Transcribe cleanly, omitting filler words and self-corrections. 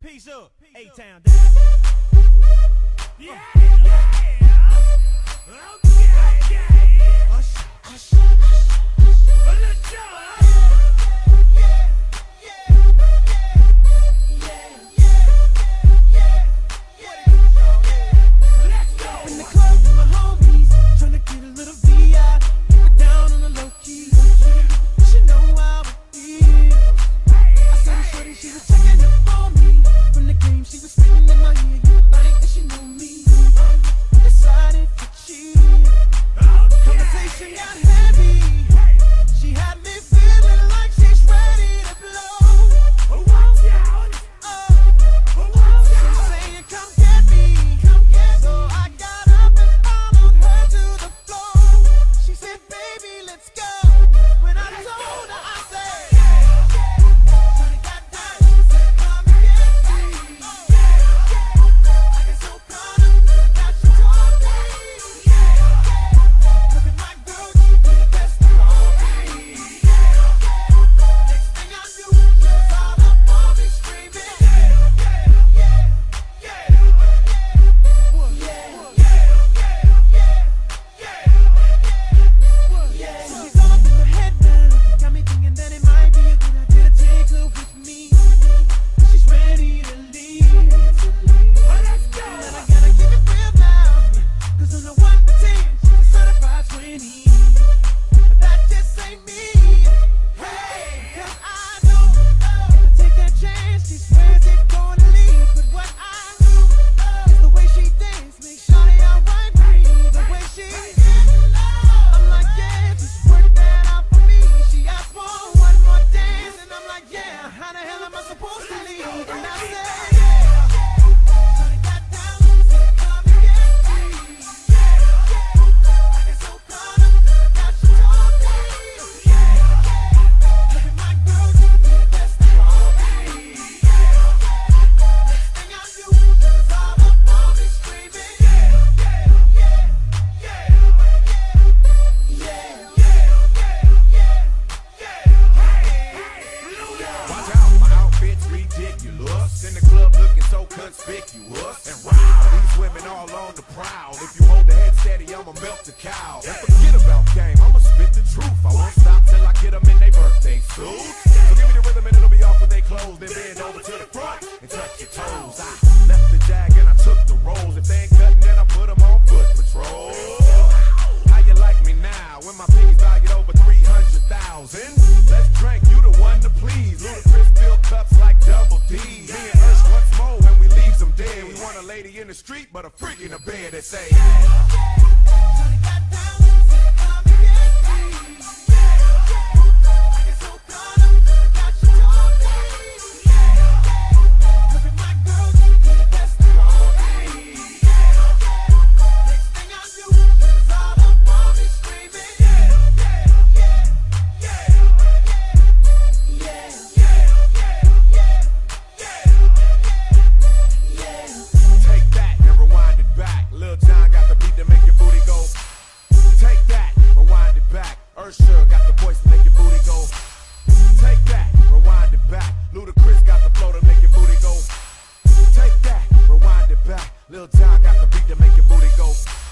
Peace up, A-Town. Yeah, yeah. Okay, yeah. Hush, hush, Let's go. in the club with my homies, tryna get a little VI. We're down on the low key. She know how it is. I saw her shorty, she was checking up on me. From the game, she was spitting in my ear. You would think that she knew me. Decided to cheat. Conversation got heavy. She had me feeling like she's ready to blow. Watch out. She's saying, come get me. So I got up and followed her to the floor. She said, baby, let's go. When I told her, I said, shorty got down. She said, come get me. I get so proud of that she told me. Look at my girl, she be the best of all me. Next thing I knew, she was all up on me screaming. She's all up in my head now, got me thinking that it might be a good idea to take her with me. She's ready to leave. Let's go. And I gotta keep it real now, 'cause on the 1 to 10, she's a certified 20. But that just ain't me. Hey, 'cause I know if I take that chance, she swears it's gonna leave. But what I know is the way she dance makes shawty outright breathe. The way she I'm like, yeah, just work that out for me. She asked for one more dance, and I'm like, yeah, how the hell am I supposed to leave? And I said, shawty got down, said come and get me. I get so proud of that she told me. Look at my girl, she be the best of all me. Next thing I knew, she was all up on me screaming. Watch out, my outfit's ridiculous. In the club looking so conspicuous. And wow, these women all on the prowl. If you hold the head steady, I'ma melt the cow. And forget about game, I'ma spit the truth. I won't stop till I get them in their birthday suits. So give me the rhythm and it'll be off with their clothes. Then bend over to the front and touch your toes. I left the jag and I took the rolls. If they ain't cutting, then I put them on foot patrol. How you like me now when my piggy's valued over 300,000? Let's drink, you the one to please. Ludacris fill cups like Double D. Me and Ursh once more when we leave them dead. We want a lady in the street, but a freak in the bed that say, Shawty got down, said come and get me. I get so proud of that she told me. Look at my girl, she be the best of all me. Next thing I knew, she was all up on me screaming. take that and rewind it back. Lil Jon got the beat to make your booty go. Take that, rewind it back. Usher got the voice to make your booty go. Take that, rewind it back. Ludacris got the flow to make your booty go. Take that, rewind it back. Lil Jon got the beat to make your booty go.